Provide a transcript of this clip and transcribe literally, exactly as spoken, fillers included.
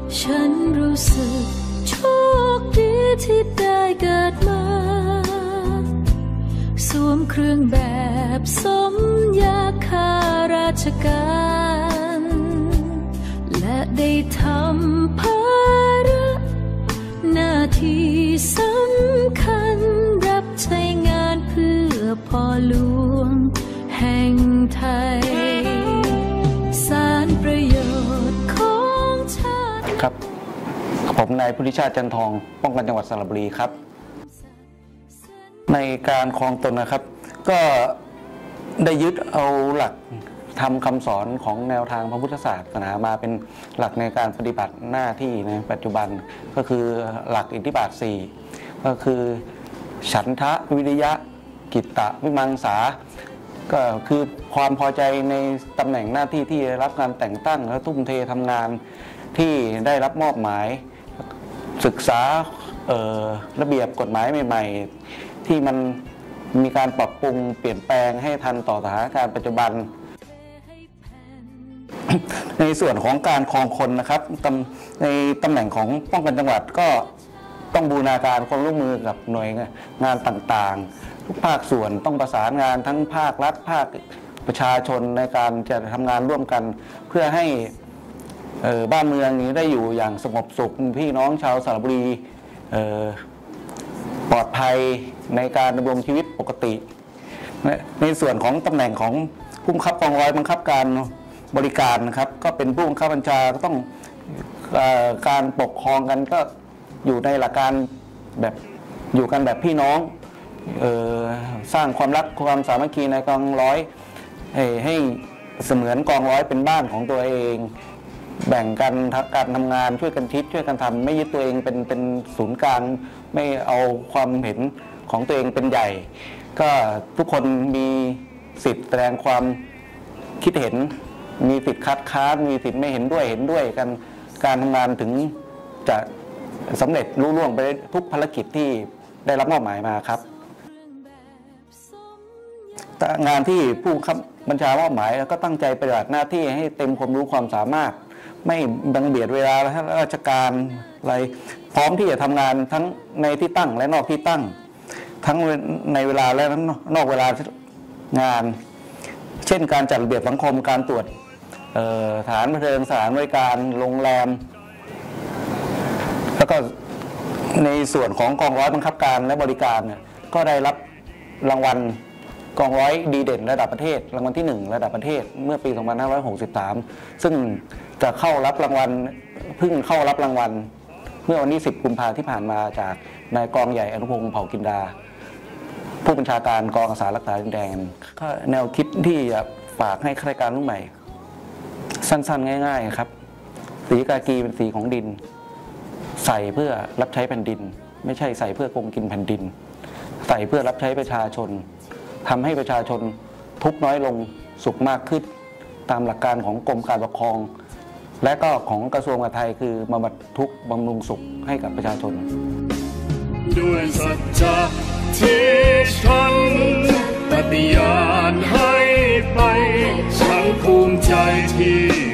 ฉันรู้สึกโชคดีที่ได้เกิดมาสวมเครื่องแบบสมยาข้าราชการและได้ทำภาระหน้าที่สำคัญรับใช้งานเพื่อพ่อหลวงแห่งไทยสารประโยชน์ของชาติครับผมนายพุทธิชาติจันทองป้องกันจังหวัดสระบุรีครับในการครองตนนะครับก็ได้ยึดเอาหลักทำคำสอนของแนวทางพระพุทธศาสนามาเป็นหลักในการปฏิบัติหน้าที่ในปัจจุบันก็คือหลักอิทธิบาทสี่ก็คือฉันทะวิริยะกิตตะวิมังสาก็คือความพอใจในตำแหน่งหน้าที่ที่ได้รับการแต่งตั้งและทุ่มเททำงานที่ได้รับมอบหมายศึกษาระเบียบกฎหมายใหม่ๆที่มันมีการปรับปรุงเปลี่ยนแปลงให้ทันต่อสถานการณ์ปัจจุบันในส่วนของการครองคนนะครับในตำแหน่งของป้องกันจังหวัดก็ต้องบูรณาการความร่วมมือกับหน่วยงานต่างๆทุกภาคส่วนต้องประสานงานทั้งภาครัฐภาคประชาชนในการจะทำงานร่วมกันเพื่อให้บ้านเมืองนี้ได้อยู่อย่างสงบสุขพี่น้องชาวสระบุรีปลอดภัยในการดำรงชีวิตปกติในส่วนของตำแหน่งของผู้บังคับกองร้อยบังคับการบริการนะครับก็เป็นผู้บังคับบัญชาก็ต้องการปกครองกันก็อยู่ในหลักการแบบอยู่กันแบบพี่น้องสร้างความรักความสามัคคีในกองร้อยให้เสมือนกองร้อยเป็นบ้านของตัวเองแบ่งกันการทำงานช่วยกันคิดช่วยกันทำไม่ยึดตัวเองเป็นเป็นศูนย์กลางไม่เอาความเห็นของตัวเองเป็นใหญ่ก็ทุกคนมีสิทธิ์แสดงความคิดเห็นมีสิทธิ์คัดค้านมีสิทธิ์ไม่เห็นด้วยเห็นด้วยกันการทำงานถึงจะสำเร็จรุ่ล่วงไปทุกภารกิจที่ได้รับมอบหมายมาครับงานที่ผู้บัญชามอบหมายก็ตั้งใจปฏิบัติหน้าที่ให้เต็มความรู้ความสามารถไม่บังเบียดเวลาราชการอะไรพร้อมที่จะทำงานทั้งในที่ตั้งและนอกที่ตั้งทั้งในเวลาและนอกเวลางานเช่นการจัดระเบียบสังคมการตรวจสถานบันเทิงสถานบริการโรงแรมแล้วก็ในส่วนของกองร้อยบังคับการและบริการเนี่ยก็ได้รับรางวัลกองร้อยดีเด่นระดับประเทศรางวัลที่หนึ่งระดับประเทศเมื่อปีสองพันห้าร้อยหกสิบสามซึ่งจะเข้ารับรางวัลเพิ่งเข้ารับรางวัลเมื่อวันที่สิบกุมภาพันธ์ที่ผ่านมาจากนายกองใหญ่อนุพงศ์เผ่ากินดาผู้บัญชาการกองอาสารักษาดินแดนแนวคิดที่จะฝากให้ข้าราชการรุ่นใหม่สั้นๆง่ายๆครับสีกากีเป็นสีของดินใส่เพื่อรับใช้แผ่นดินไม่ใช่ใส่เพื่อโกงกินแผ่นดินใส่เพื่อรับใช้ประชาชนทำให้ประชาชนทุกข์น้อยลงสุขมากขึ้นตามหลักการของกรมการปกครองและก็ของกระทรวงมหาดไทยคือบำบัดทุกข์บำรุงสุขให้กับประชาชนด้วยสัจจะที่ฉันปฏิญาณให้ไปฉันภูมิใจที่